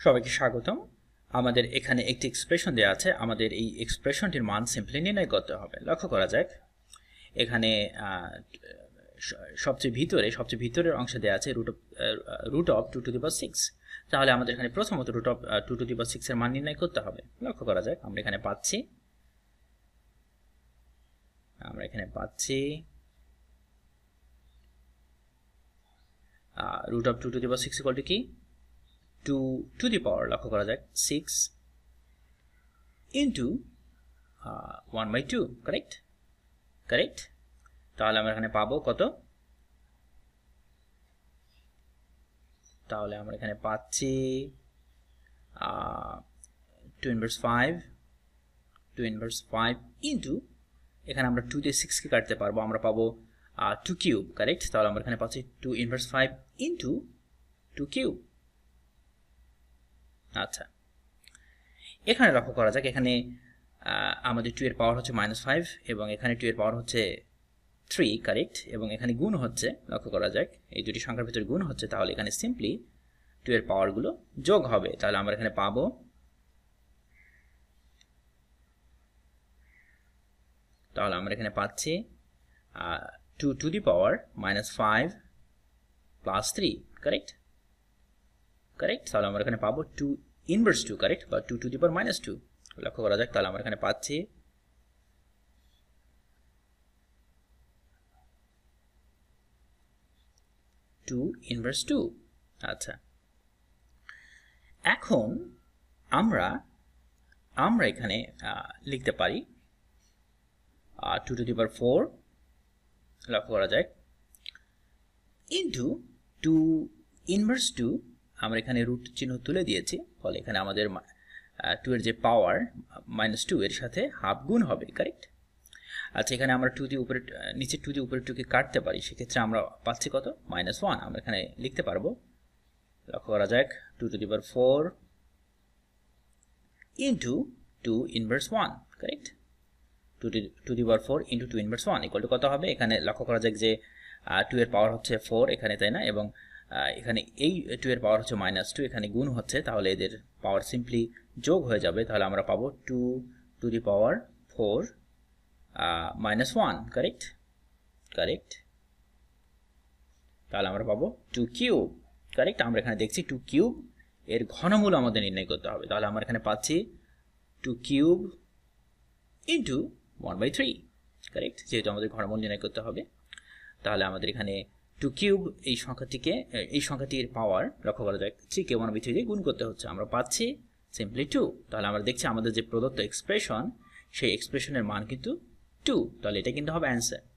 সবাইকে স্বাগতম। আমাদের এখানে একটি এক্সপ্রেশন দেওয়া আছে। আমাদের এই এক্সপ্রেশনটির মান সিম্পলি নির্ণয় করতে হবে। লক্ষ্য করা যাক, এখানে সবচেয়ে ভিতরের অংশে দেওয়া আছে root of 2 to the power 6। তাহলে আমাদের এখানে প্রথমত root of 2 to the power 6 এর মান নির্ণয় করতে হবে। লক্ষ্য করা যাক, আমরা এখানে পাচ্ছি root of 2 to the power 6 equal to কি 2 টু দি পাওয়ার, লক্ষ্য করা যাক 6 ইন্টু 1/2। কারেক্ট। তাহলে আমরা এখানে পাবো কত? তাহলে আমরা এখানে পাচ্ছি 2 ইনভার্স 5 ইন্টু, এখানে আমরা 2 দিয়ে 6 কে কাটতে পারবো, আমরা পাবো 2 কিউব। কারেক্ট। তাহলে আমরা এখানে পাচ্ছি 2 ইনভার্স 5 ইন্টু 2 কিউব। আচ্ছা, এখানে লক্ষ্য করা যাক, এখানে আমাদের 2 এর পাওয়ার হচ্ছে -5 এবং এখানে 2 এর পাওয়ার হচ্ছে 3। কারেক্ট। এবং এখানে গুণ হচ্ছে, লক্ষ্য করা যাক এই দুটি সংখ্যার ভিতরে গুণ হচ্ছে, তাহলে এখানে সিম্পলি 2 এর পাওয়ারগুলো যোগ হবে। তাহলে আমরা এখানে পাবো পাচ্ছি 2 to the power -5 plus 3। Correct. তাহলে আমরা এখানে পাবো 2 ইনভার্স 2। কারেক্ট, বা 2 টু দি পাওয়ার -2। লক্ষ্য করা যাক, তাহলে আমরা এখানে পাচ্ছি 2 ইনভার্স 2। আচ্ছা, এখন আমরা এখানে লিখতে পারি 2 টু দি পাওয়ার 4, লক্ষ্য করা যাক, ইন্টু 2 ইনভার্স 2। আমরা এখানে রুট চিহ্ন তুলে দিয়েছি, ফলে এখানে আমাদের 2 এর যে পাওয়ার -2 এর সাথে হাফ গুণ হবে। কারেক্ট। আচ্ছা, এখানে আমরা 2 দিয়ে উপরে নিচে 2 দিয়ে উপরে 2 কে কাটতে পারি, সেক্ষেত্রে আমরা পাচ্ছি কত? -1। আমরা এখানে লিখতে পারবো, লক্ষ্য করা যাক 2 to the power 4 into 2 inverse 1। Correct. 2 to the power 4 into 2 inverse 1 equal to কত হবে? এখানে লক্ষ্য করা যাক যে 2 এর পাওয়ার হচ্ছে 4 এখানে, তাই না? এবং এখানে এই 2 এর পাওয়ার হচ্ছে -2, এখানে গুণ হচ্ছে, তাহলে এদের পাওয়ার সিম্পলি যোগ হয়ে যাবে। তাহলে আমরা পাবো 2 টু দি পাওয়ার 4 -1। কারেক্ট। তাহলে আমরা পাবো 2 কিউব। কারেক্ট। আমরা এখানে দেখছি 2 কিউব এর ঘনমূল আমাদের নির্ণয় করতে হবে। তাহলে আমরা এখানে পাচ্ছি 2 কিউব ইন্টু 1/3। কারেক্ট, যেহেতু আমাদের ঘনমূল নির্ণয় করতে হবে। তাহলে আমাদের এখানে 2 কিউব এই সংখ্যাটির পাওয়ার, লক্ষ্য করা যাক 3 কে 1/3 দিয়ে গুণ করতে হচ্ছে, আমরা পাচ্ছি সিম্পলি 2। তাহলে আমরা দেখছি আমাদের যে প্রদত্ত এক্সপ্রেশন, সেই এক্সপ্রেশনের মান কিন্তু 2। তাহলে এটা কিন্তু হবে অ্যান্সার।